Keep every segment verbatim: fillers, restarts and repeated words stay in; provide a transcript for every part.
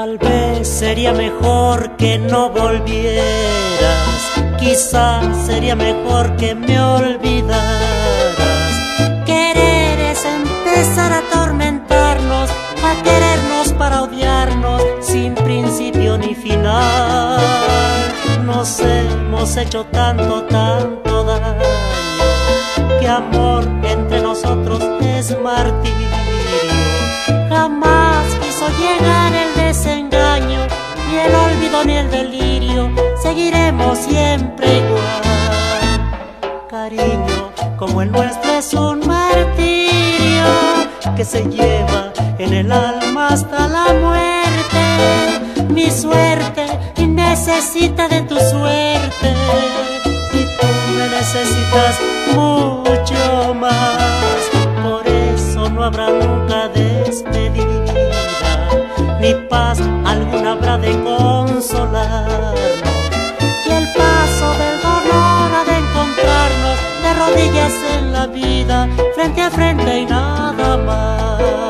Tal vez sería mejor que no volvieras, quizás sería mejor que me olvidaras. Querer es empezar a atormentarnos, a querernos para odiarnos sin principio ni final. Nos hemos hecho tanto, tanto daño, que amor entre nosotros es martirio. Jamás quiso llegar el desengaño, ni el olvido ni el delirio, seguiremos siempre igual. Cariño como el nuestro es un martirio, que se lleva en el alma hasta la muerte. Mi suerte necesita de tu suerte, y tú me necesitas mucho más. Por eso no habrá nunca despedida, ni paz alguna habrá de consolarnos. Y el paso del dolor ha de encontrarnos de rodillas en la vida, frente a frente y nada más.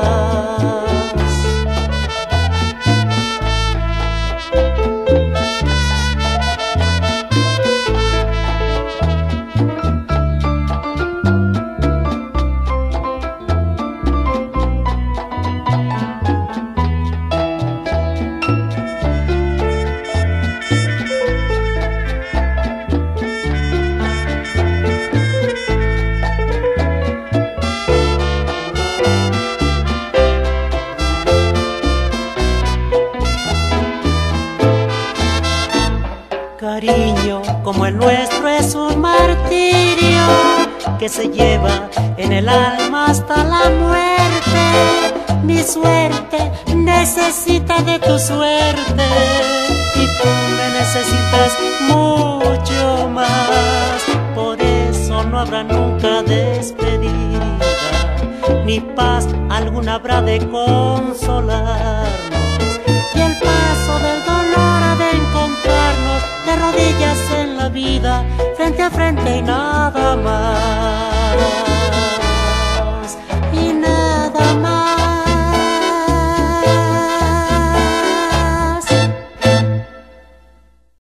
Cariño como el nuestro es un martirio, que se lleva en el alma hasta la muerte. Mi suerte necesita de tu suerte, y tú me necesitas mucho más. Por eso no habrá nunca despedida, ni paz alguna habrá de consolarnos. Y el paso del dolor ha de encontrarnos de rodillas en la vida, frente a frente y nada más.